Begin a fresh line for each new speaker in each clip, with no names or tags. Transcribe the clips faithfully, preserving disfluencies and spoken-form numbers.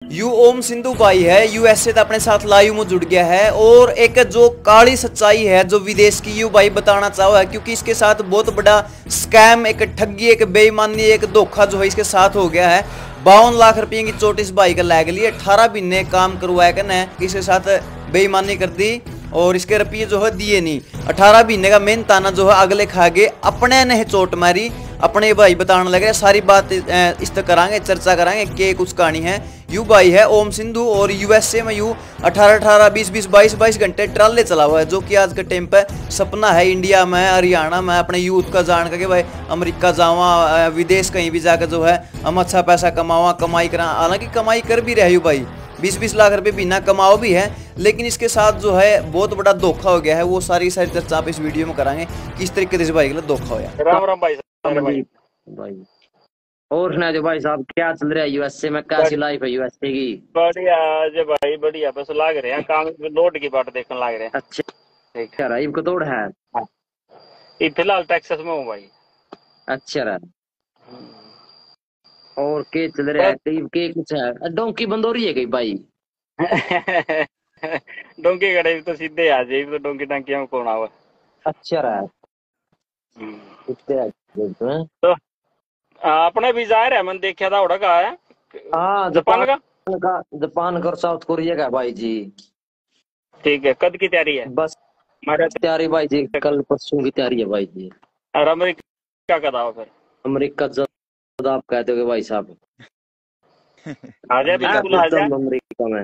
You ओम सिंधु भाई है USA तो अपने साथ लाइव में जुड़ गया है और एक जो काली सच्चाई है जो विदेश की यू भाई बताना चाहो है, क्योंकि इसके साथ बहुत बड़ा स्कैम, एक ठगी, एक बेईमानी, एक धोखा जो है इसके साथ हो गया है। बावन लाख रुपये की चोट इस भाई का लग ली, अठारह महीने काम करवाया कने इसके साथ बेईमानी कर दी और इसके रुपये जो है दिए नहीं। अठारह महीने का मेहनत आना जो है अगले खा गए, अपने ने चोट मारी, अपने भाई बताने लगे। सारी बात इस तक करांगे, चर्चा करांगे के कुछ कहानी है। यू भाई है ओम सिंधु और यूएसए में यू अठारह अठारह बीस बीस बाईस बाईस घंटे ट्राले चला हुआ है, जो कि आज के टाइम पे सपना है इंडिया में, हरियाणा में अपने यूथ का जान करके भाई अमेरिका जावा, विदेश कहीं भी जाकर जो है हम अच्छा पैसा कमावा, कमाई करा। हालांकि कमाई कर भी रहे यू भाई, बीस बीस लाख रुपए बिना कमाओ भी है, लेकिन इसके साथ जो है बहुत बड़ा धोखा हो गया है। वो सारी सारी चर्चा आप इस वीडियो में करांगे, किस तरीके से इस भाई के लिए धोखा होया।
राम राम भाई भाई
भाई और सुना जो भाई साहब क्या चल रहा है यूएसए में, कैसी लाइफ है यूएसए की?
बढ़िया जे भाई बढ़िया, बस लाग रहे हैं काम लोड की बाट देखने लाग रहे हैं।
अच्छा ठीक है, राइब को तोड़ है
ये फिलहाल टेक्सास में हूँ भाई। अच्छा
रहा और के चल रहा है टीम के कुछ है? डोंकी बंद हो रही है कहीं भाई?
डोंकी गड़े तो सीधे आ जाए, तो डोंकी टंकियां में कौन आवा। अच्छा
रहा
तो अपने भी जाहिर है, मैंने देखा था उड़का है।
हाँ जापान का जापान का साउथ कोरिया का भाई जी।
ठीक है, कद की तैयारी है? बस
हमारा तैयारी भाई जी, कल परसों की तैयारी है भाई जी।
और अमेरिका का दावा फिर?
अमेरिका जब आप कहते हो भाई साहब
आ जाए, बिल्कुल आ जाए
अमेरिका में।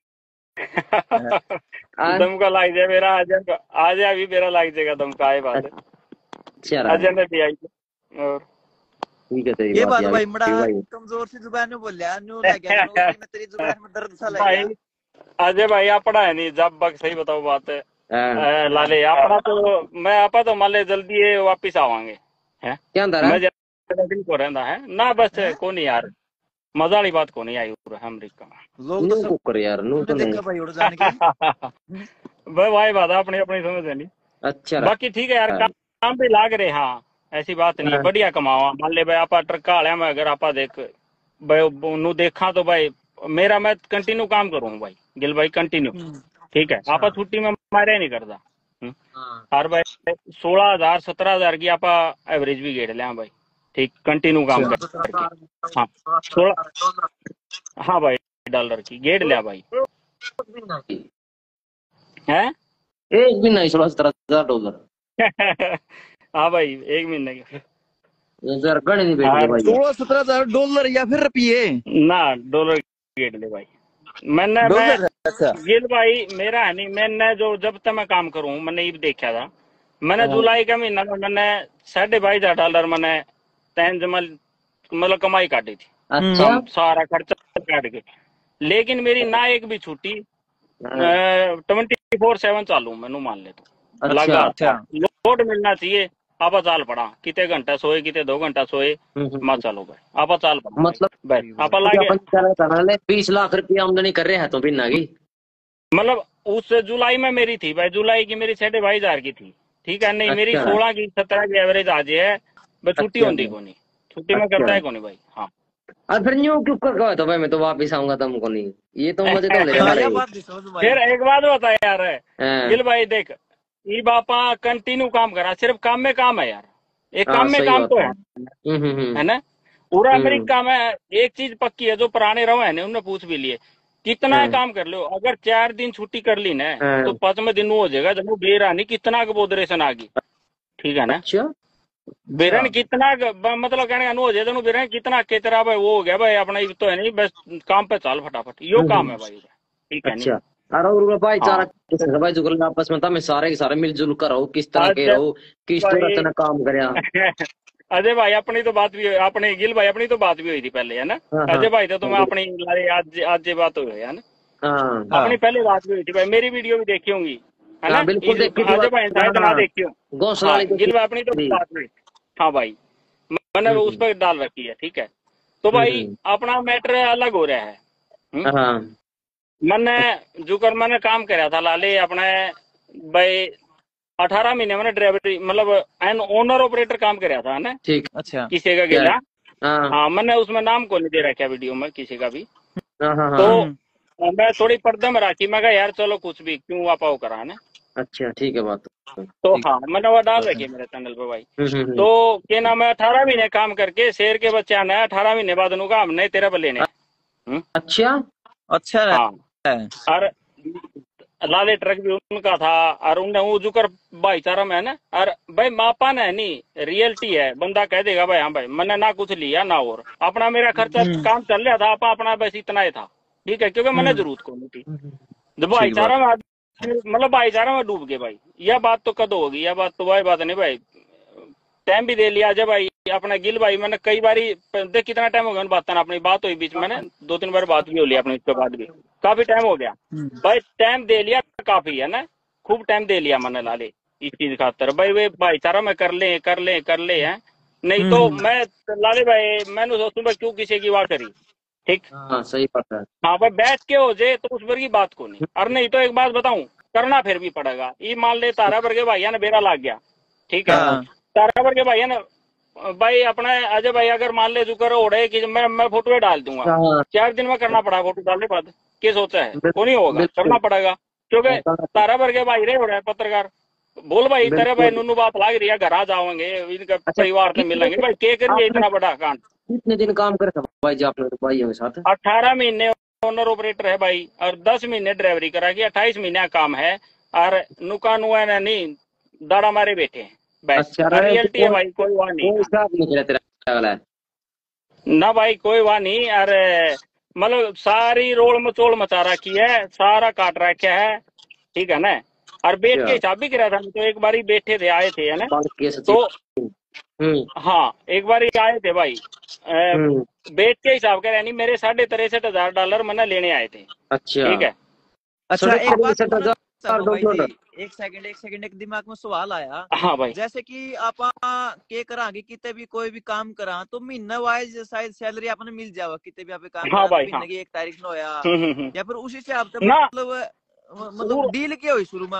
दम का लाग जाए मेरा, आ जाए आ जाए अभी मेरा लाग जाएगा दम का। बात है अजय भी आई और
ठीक है तेरी ये बात भाई बड़ा कमजोर सी जुबान में बोलिया, न्यू लग गया मैं तेरी जुबान में दर्द सा लग गया।
अजय भाई अपना है नहीं जब बक सही बताओ बात है लाले अपना तो मैं आपा तो माले जल्दी वापिस आवांगे हैं
क्या अंदर है
दिन को रहता है ना, बस को नहीं यार मजा वाली बात को नहीं आई अमेरिका में
लोग तो सब कर यार नो तो नहीं भाई उड़ जाने की
भाई भाई बात अपनी अपनी समझ है नहीं।
अच्छा
बाकी ठीक है यार, काम भी लाग रहे। हाँ ऐसी बात नहीं, बढ़िया कमावा। मान ले भाई आप ट्रका वाले में अगर आप देख भाई नु देखा तो भाई मेरा मैं कंटिन्यू काम करूँ भाई गिल भाई कंटिन्यू। ठीक है आप छुट्टी में मारे नहीं करता हर भाई सोलह हजार सत्रह हजार की आप एवरेज भी गेड़ लिया भाई। ठीक कंटिन्यू काम करके हाँ सोलह हाँ भाई डॉलर की गेड़ लिया भाई है
एक भी नहीं सोलह सत्रह हजार डॉलर।
हाँ भाई एक महीने के
सोलह सत्रह हजार डॉलर या फिर रुपये
ना डॉलर गेट ले भाई। मैंने मैं गिल भाई मेरा है नहीं, मैंने जो जब तक मैं काम करूँ मैंने ये देखा था। मैंने जुलाई का महीना में मैंने साढ़े बाईस हजार डॉलर मैंने तैन जमल मतलब कमाई काटी थी।
अच्छा
सारा खर्चा काट के, लेकिन मेरी ना एक भी छुट्टी ट्वेंटी फोर सेवन चालू मैनू मान ले तो लगा। अच्छा लोड मिलना चाहिए। आप चाल पड़ा कितने घंटा सोए कितने दो घंटा सोए मां चलो भाई आप चाल पड़ा
मतलब
भाई आप लागे
बीस लाख रुपये आमदनी कर रहे हैं तो बिना की
मतलब उस जुलाई में मेरी थी भाई, जुलाई की मेरी साढ़े बाईस हजार की थी। ठीक है नहीं अच्छा। मेरी सोलह की सत्रह की एवरेज आज है भाई। छुट्टी अच्छा। होती को नहीं छुट्टी में करता है को नहीं भाई। हाँ
और फिर न्यू क्यों कर गए तो भाई मैं तो वापिस आऊंगा तुमको नहीं ये तो मुझे तो ले
फिर एक बात बता यार गिल भाई देख ये बापा कंटिन्यू काम करा, सिर्फ काम में काम है यार, एक काम में काम तो है है ना। पूरा अमेरिका में एक चीज पक्की है, जो पुराने रहो है ना उन्होंने पूछ भी लिए कितना काम कर लो, अगर चार दिन छुट्टी कर ली ना तो पांचवें दिन हो जाएगा जब बेरा नहीं कितना बोदरेशन आ गई। ठीक है ना बेरन कितना मतलब कहने का हो जाए तो बेरन कितना के तरह भाई वो हो गया भाई अपना तो है नहीं, बस काम पे चाल फटाफट यो काम है भाई। ठीक है नहीं
अरे भाईचारा हाँ। भाई जुगल आपस में मैं सारे के सारे मिलजुल कर रहो किस तरह के रहो किस तरह से काम करे।
अजय भाई अपनी तो बात भी अपने गिल भाई अपनी तो बात भी हुई थी पहले है ना। अजय भाई तो तुम्हें अपनी आज आज ये बात हुई है ना, अपनी पहले बात भी हुई थी भाई। मेरी वीडियो भी देखी होंगी है ना, अजय भाई शायद ना देखी हो। गिल भाई अपनी तो बात हुई हाँ भाई मैंने उस पर डाल रखी है। ठीक है तो भाई अपना मैटर अलग हो रहा है। मैंने जो कर मैंने काम कराया था लाले अपने भाई अठारह महीने मैंने ड्राइवरी मतलब एन ओनर ऑपरेटर काम कराया था ना।
ठीक अच्छा
किसी का गिला हाँ मैंने उसमें नाम को नहीं दे रखा वीडियो में किसी का भी। तो मैं थोड़ी पर्दा में राखी, मैं कहा यार चलो कुछ भी क्यों आप आओ करा ना।
अच्छा ठीक है बात।
तो हाँ मैंने वो डाल रखी है मेरे चैनल पे भाई। तो क्या नाम है, अठारह महीने काम करके शेर के बच्चे आना है, अठारह महीने बाद उनका हमने तेरह पे लेने।
अच्छा
अच्छा
हाँ और लाले ट्रक भी उनका था और उनने वो जुकर भाईचारा में है ना। और भाई मापा ने नहीं रियलिटी है, बंदा कह देगा भाई हाँ भाई मैंने ना कुछ लिया ना और अपना मेरा खर्चा काम चल रहा था, अपना अपना बस इतना ही था ठीक है, क्योंकि मैंने जरूरत को नहीं थी। जब भाईचारा में मतलब भाईचारा में डूब गए भाई, यह बात तो कद होगी, यह बात तो भाई बात नहीं भाई। टाइम भी दे लिया जब भाई अपना गिल भाई, मैंने कई बार देख कितना टाइम हो गया बात ना, अपनी बात हुई बीच में ना दो तीन बार बात भी हो लिया अपने, इसके बाद भी काफी टाइम हो गया भाई। टाइम दे लिया काफी है ना, खूब टाइम दे लिया मैंने लाले इस चीज खातर भाई। वे भाईचारा में कर ले कर ले कर ले है, नहीं तो मैं लाले भाई मैंने सोचूं भाई क्यों किसी की बात करी ठीक।
हाँ सही बात है।
हाँ भाई बैठ के हो जाए तो उस पर की बात को नहीं, और नहीं तो एक बात बताऊं करना फिर भी पड़ेगा। ये मान ले तारा भर के भाई ने बेरा लाग गया ठीक है, तारा भर के भाई ना भाई अपना अजय भाई अगर मान ले जो करो ओढ़े कि मैं मैं फोटो डाल दूंगा, चार दिन में करना पड़ा फोटो डालने बाद क्या सोचा है वो नहीं होगा, करना पड़ेगा क्योंकि तारा भर के भाई रहे हो रहा है पत्रकार। बोल भाई तेरे भाई नूनू बात लाग रही है, घर आ जाओगे इनका परिवार से मिलेंगे भाई, क्या करिए इतना बड़ा कांड।
कितने दिन काम करे भाई जी आपने भाई के साथ?
अठारह महीने ओनर ऑपरेटर है भाई और दस महीने ड्राइवरी करा की, अट्ठाईस महीने काम है और नुका नुआ नहीं दाड़ा मारे बैठे हैं बस। रियलिटी है भाई, कोई वहाँ नहीं ना भाई, कोई वहाँ नहीं। अरे मतलब सारी रोल मचोल मचा रखी है, सारा काट रखा है ठीक है ना। और बैठ के हिसाब भी करा था, तो एक बार ही बैठे थे आए थे है ना, तो हाँ एक बार ही आए थे भाई बैठ के हिसाब करा नहीं, मेरे साढ़े तिरसठ हजार डॉलर मैंने लेने आए थे। अच्छा ठीक है।
अच्छा एक बात एक सेकंड एक सेकंड एक दिमाग में सवाल आया।
हाँ भाई
जैसे कि आप के करा कितने भी कोई भी काम करा तो महीना वाइज शायद सैलरी आपने मिल जाओ कितने भी आप काम
हाँ
करा,
भाई,
महीने
हाँ।
की एक तारीख में होया या फिर उसी से आप मतलब मतलब डील क्या हुई शुरू में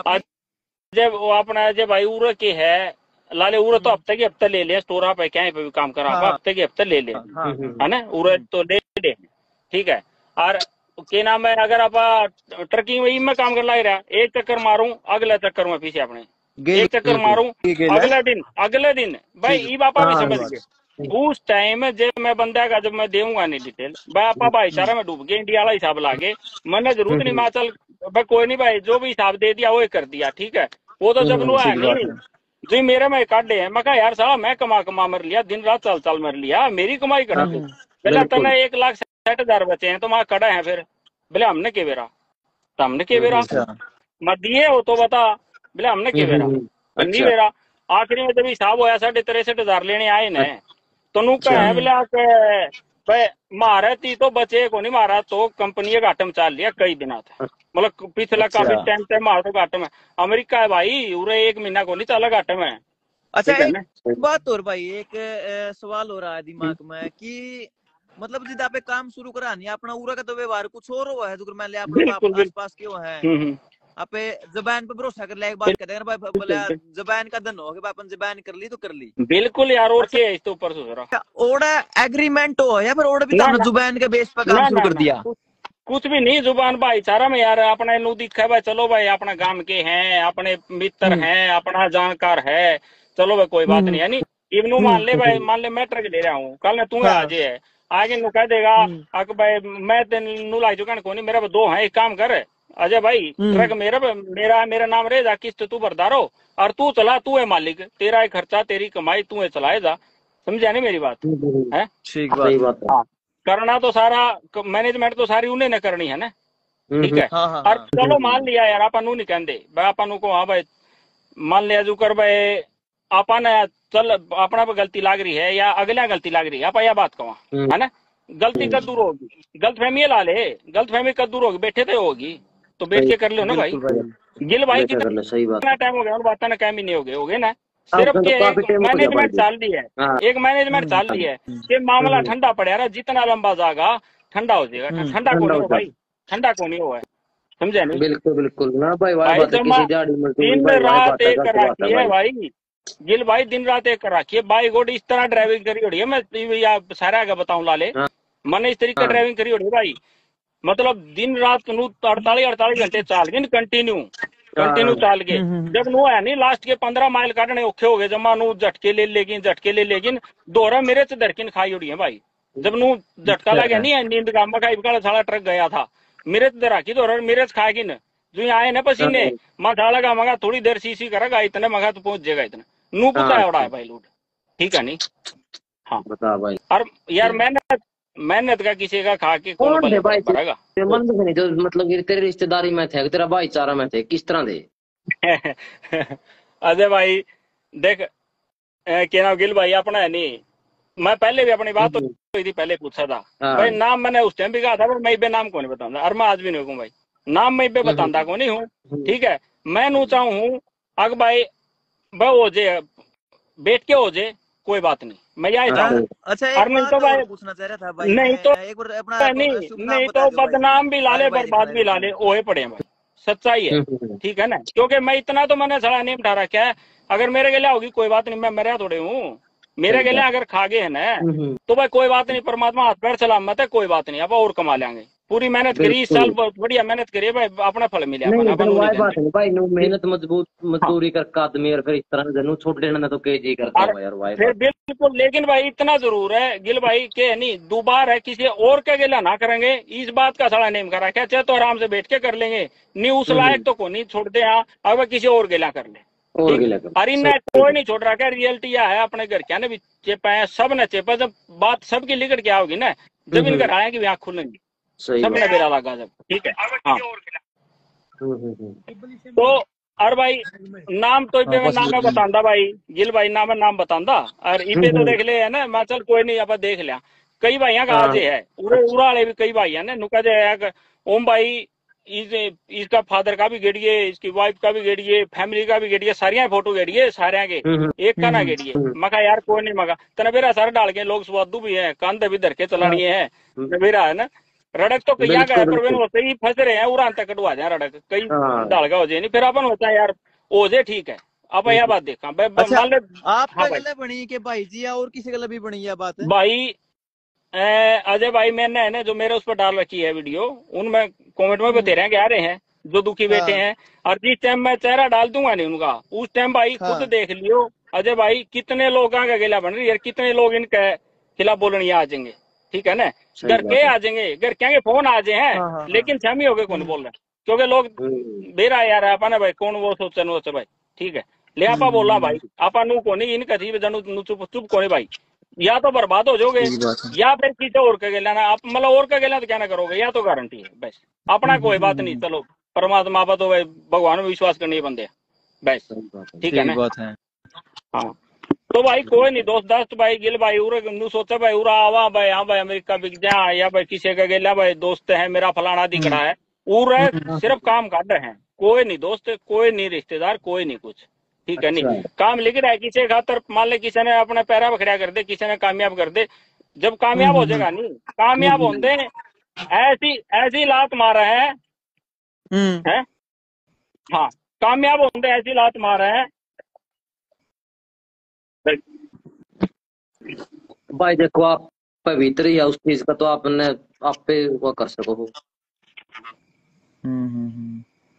जब वो अपना जब भाई उर के है लाले उर तो हफ्ते के हफ्ते ले ले स्टोर पे क्या पे भी काम करा हफ्ते के हफ्ते ले ले है ना, उर तो ले ले ठीक है। और के नाम है अगर आप ट्रकिंग में काम कर लग रहा एक चक्कर मारूं अगला चक्कर में पीछे अपने एक चक्कर मारूं अगला दिन अगले दिन भाई ये बापा भी समझ गए उस टाइम जब मैं बंदा का जब मैं देऊंगा नहीं डिटेल बापा भाईचारा में डूब गए, इंडिया वाला हिसाब लागे मैंने जरूरत नहीं माचल भाई कोई नहीं भाई जो भी हिसाब दे दिया वो कर दिया ठीक है। वो तो जब लो है नहीं जो मेरे में काटे हैं, मैं कहा यार साहब मैं कमा कमा मर लिया दिन रात चल चल मर लिया मेरी कमाई करा तू पहले तने एक लाख साठ हजार बचे हैं तो वहां कड़ा है फिर बोले हमने के बेरा तो हमने के बेरा मत दिए हो तो बता बोले हमने के बेरा नहीं बेरा। आखिरी में जब हिसाब होया साढ़े तिरसठ हजार लेने आए न तो नू कहे बोले भाई मारा थी तो बचे को नहीं मारा तो कंपनी घाटे में चाल लिया कई दिना था मतलब पिछला काफी टाइम से मार तो घाटे में अमेरिका है भाई उरे एक महीना को नहीं चला घाटे में।
अच्छा एक बात और भाई एक सवाल हो रहा है दिमाग में कि मतलब जिदा पे काम शुरू करा नहीं अपना उरा का तो व्यवहार कुछ और हुआ है जो मान लिया अपने आस पास क्यों है आप जबान पे भरोसा कर ले एक बात कहते हैं भाई बोले जबान का धन हो कि अपन जबान कर ली तो कर ली
बिल्कुल यार और क्या है इसके ऊपर से जरा
ओड़ा एग्रीमेंट हो या फिर ओड़ा भी तो जुबान के बेस पर काम शुरू कर दिया
कुछ भी नहीं जुबान भाईचारा में यार अपने नू दिखा भाई चलो भाई अपना गांव के हैं अपने मित्र हैं अपना जानकार है चलो भाई कोई बात नहीं है नहीं इवनू मान ले भाई मान ले मैं ट्रक ले रहा हूँ कल ने तू आज है आगे नु कह देगा अक भाई मैं नू ला चुका को नहीं मेरा दो है एक काम कर अजय भाई ट्रक मेरा मेरा मेरा नाम रहेगा किस्त तू बरदारो और तू चला तू है मालिक तेरा खर्चा तेरी कमाई तू है चलाएगा समझा नहीं मेरी बात है
ठीक बात
हाँ करना तो सारा मैनेजमेंट तो सारी उन्हें न करनी है ना ठीक है। और चलो मान लिया यार अपन नहीं कहते भाई अपन को हाँ भाई मान लिया जो कर भाई अपन चल अपना पे गलती लाग रही है या अगला गलती लाग रही है आप यह बात कहो है ना गलती कद दूर होगी गलत फहमी ला ले गलत फहमी कद दूर होगी बैठे तो होगी तो बैठ के कर लो ना भाई गिल भाई कितना टाइम हो गया उन बातों ने काम ही नहीं हो गए हो गए ना सिर्फ मैनेजमेंट चाल रही है एक मैनेजमेंट चाल रही है कि मामला ठंडा पड़ा रहा जितना लंबा जाएगा ठंडा हो जाएगा ठंडा को नहीं हो भाई ठंडा को नहीं हुआ है समझे नहीं
बिल्कुल बिल्कुल ना भाई
दिन रात एक रखी है भाई गिल भाई दिन रात एक रखी है बाई गोड इस तरह ड्राइविंग करी हो रही है मैं सारा आगे बताऊं लाले मैंने इस तरीके ड्राइविंग करी हो रही है भाई मतलब दिन रात नू अड़तालीस अड़तालीस घंटे चाल गए कंटिन्यू कंटिन्यू चाल गए। जब नू है नहीं लास्ट के पंद्रह माइल काटने औखे हो गए, जमा नू झटके ले लेकिन झटके ले लेकिन दोहरा मेरे से धड़किन खाई उड़ी है भाई। जब नू झटका लगे नहीं नींद का मकाई का साला ट्रक गया था मेरे से धराकी दोहरा मेरे से खाएगी न जो आए ना पसीने मैं साला का मगा थोड़ी देर सीसी करेगा इतने मगा तो पहुंच जाएगा इतना नू कुत्ता उड़ा है भाई लूट। ठीक है नहीं हाँ बता भाई। और यार मेहनत मेहनत का किसी का खा के कौन भरेगा जो मतलब तेरे रिश्तेदारी में थे तेरा भाईचारा में थे किस तरह दे अजय भाई देख क्या नाम गिल भाई अपना है नहीं मैं पहले भी अपनी बात तो हुई थी पहले पूछा था भाई नाम मैंने उस टाइम भी कहा था मैं इबे नाम को नहीं बताऊंगा और मैं आज भी नहीं हूँ भाई नाम मैं इबे बताता को नहीं हूँ। ठीक है मैं नू चाहूँ हूँ अग भाई वह हो जाए बैठ के हो जाए कोई बात नहीं मैं यही चाहूँ।
अच्छा एक बात तो भाई पूछना चाह रहा था भाई
नहीं तो
एक बार अपना
नहीं नहीं तो बदनाम भी ला ले बर्बाद भी ला ले ओहे पड़े भाई सच्चाई है। ठीक है ना क्योंकि मैं इतना तो मैंने सड़ा नहीं उठा रखा है अगर मेरे गले होगी कोई बात नहीं मैं मरिया थोड़े हूँ मेरे गले अगर खा गए है ना तो भाई कोई बात नहीं परमात्मा हाथ पैर सलामत है कोई बात नहीं अब और कमा लेंगे पूरी मेहनत करी इस साल बहुत बढ़िया मेहनत करिए भाई अपना फल मिले बात है भाई मेहनत मजबूत मजदूरी कर आदमी और फिर इस तरह छोड़ देना तो के जी करता है यार भाई फिर बिल्कुल। लेकिन भाई इतना जरूर है गिल भाई के नहीं दोबारा है किसी और का गिला ना करेंगे इस बात का सड़ा नेम करा क्या चाहे तो आराम से बैठ के कर लेंगे नहीं उस लायक तो को नहीं छोड़ते यहाँ अगर किसी और गिला कर ले अरे न कोई नहीं छोड़ रहा क्या रियलिटी यह है अपने घर क्या ना भी चेपा है सब ने चेपा जब बात सबकी लिखट क्या होगी ना जब इनका आया कि आँख खुलेंगी सब ने बेरा लगा जब। ठीक है हाँ तो और भाई नाम तो इबे नाम है बतांदा भाई गिल भाई नाम है नाम बतांदा और इबे तो देख ले है ना मैं चल कोई नहीं अब देख लिया कई भाइयों का आज है उरे उरा वाले भी कई भाई है ना नुका जाए ओम भाई इस, इसका फादर का भी गेड़िए इसकी वाइफ का भी गेड़िए फैमिली का भी गेड़िए सारिया फोटो गेड़िए सारे के एक का ना गेड़िए मका यार कोई नहीं मगा तनबेरा सारे डाल के लोग स्वादू भी है कांधे भी धर के चलानी है तनबेरा है ना रड़क तो कई का है पर होते ही फंस रहे हैं उड़ान तक कटवा जाए रड़क कई डाल का हो जाए नहीं फिर अपन होता है यार हो जाए ठीक है अब यह बात देखा
आपका गले बनी के भाई जी और किसी गले भी बनी है बात
भाई अजय भाई मैंने है ना जो मेरे उस पर डाल रखी है वीडियो उनमें कमेंट में बतेरे हैं आ रहे हैं जो दुखी बैठे हैं और जिस टाइम मैं चेहरा डाल दूंगा नहीं उनका उस टाइम भाई खुद देख लियो अजय भाई कितने लोग का गिला बन रही है कितने लोग इनके खिलाफ बोलने आ जाएंगे। ठीक है ना घर के आ जाएंगे घर क्या फोन आ जाए हैं लेकिन छमी हो गए कौन बोल रहे क्योंकि लोग बेरा यार आपा भाई कौन वो सोचे नो भाई। ठीक है ले आपा बोला भाई आपा नू को नहीं इनका थी जनू चुप चुप को भाई या तो बर्बाद हो जाओगे या फिर किसी और का गेला ना आप मतलब और का गेला तो क्या ना करोगे या तो गारंटी है बस अपना कोई बात नहीं चलो परमात्मा पर तो भाई भगवान में विश्वास करने बंदे बस। ठीक है ना हाँ तो भाई कोई नहीं दोस्त दोस्त भाई गिल भाई उरे नू सोचा भाई उरा आवा भाई हाँ भाई अमेरिका बिक जा या भाई किसी का गेला भाई दोस्त है मेरा फलाना दिखड़ा है उरे सिर्फ काम काट रहे हैं कोई नहीं दोस्त कोई नहीं रिश्तेदार कोई नहीं कुछ। ठीक है नहीं काम लिख रहा है किसी खातर मान ले किसी ने अपने पैरा बखड़िया कर दे किसी ने कामयाब कर दे जब कामयाब हो जाएगा नहीं कामयाब होते ऐसी ऐसी लात मार रहे हैं है? हाँ कामयाब होते ऐसी लात मार रहे हैं भाई देखो आप पवित्र ही है उस चीज का तो आपने आप पे वो कर सको।
हम्म हम्म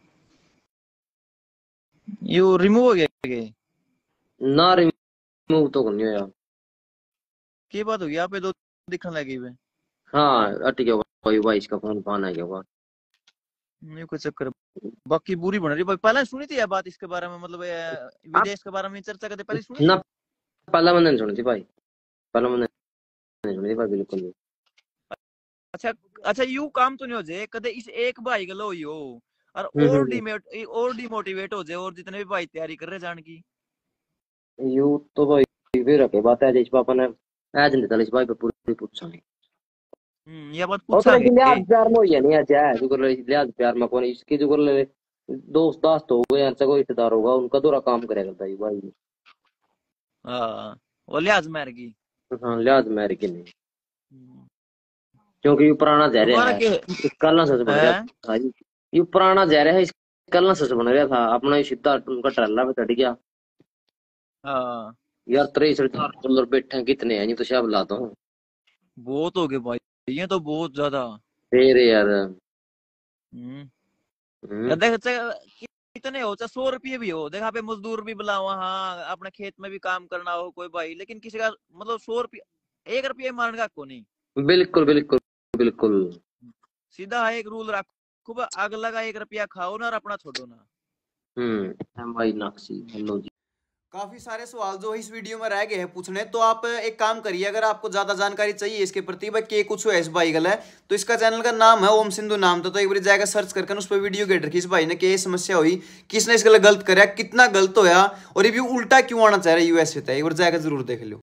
यू रिमूव हो गया
ना रिमूव तो नहीं यार
की बात हो गई यहाँ पे दो दिखने लगी वे
हाँ अट गया कोई भाई इसका फोन पाना है क्या
नहीं कोई चक्कर बाकी बुरी बन रही भाई पहले सुनी थी यह बात इसके बारे में मतलब विदेश के बारे में चर्चा करते पहले सुनी
ना पहला मैंने नहीं सुनी थी भाई पहला मैंने नहीं सुनी थी भाई बिल्कुल नहीं।
अच्छा अच्छा यू काम तो नहीं हो जाए कदे इस एक भाई गलो ही हो और और डिमोट और डिमोटिवेट हो जाए और जितने भी भाई तैयारी कर रहे जान की
यू तो भाई फिर रखे बात है जिस पापा ने आज नहीं चली भाई पे पूरी पूछा नहीं
हम्म ये बात पूछा
नहीं लिहाज प्यार में ही नहीं अच्छा है जो कर लिहाज प्यार में कौन इसकी जो कर ले दोस्त दास्त हो गए या कोई रिश्तेदार होगा उनका दोरा काम करेगा भाई भाई
हां वो लिहाज मार की
हां लिहाज मार की नहीं क्योंकि ये पुराना जहर है कल ना सच बन रहा था ये पुराना जहर है कल ना सच बन रहा था अपना सीधा उनका टल्ला पे चढ़ गया।
हां
यार त्रेस डॉलर बैठे कितने हैं नहीं तो शायद लाता हूँ
बहुत हो गए भाई ये तो बहुत ज्यादा
फिर यार
देख कितने हो, चाहे सौ रुपये भी हो, देखा पे मजदूर भी बुलाओ, हाँ अपने खेत में भी काम करना हो कोई भाई, लेकिन किसी का मतलब सौ रुपये एक रुपये मारने का को नहीं।
बिल्कुल बिल्कुल बिल्कुल
सीधा एक रूल रखो, आग लगा एक रुपया खाओ ना और अपना छोड़ो ना।
हम्म भाई नाक्सी। हेलो जी,
काफी सारे सवाल जो इस वीडियो में रह गए हैं पूछने, तो आप एक काम करिए, अगर आपको ज्यादा जानकारी चाहिए इसके प्रति भाई के कुछ है इस भाई गल है, तो इसका चैनल का नाम है ओम सिंधु नाम तो, तो एक बार जाएगा सर्च करके उस पर वीडियो गेट रखी इस भाई ने, कि समस्या हुई, किसने इसके लिए गलत कराया, कितना गलत होया, और ये भी उल्टा क्यों आना चाह रहा है यूएसए तक, एक बार जाएगा जरूर देख लो।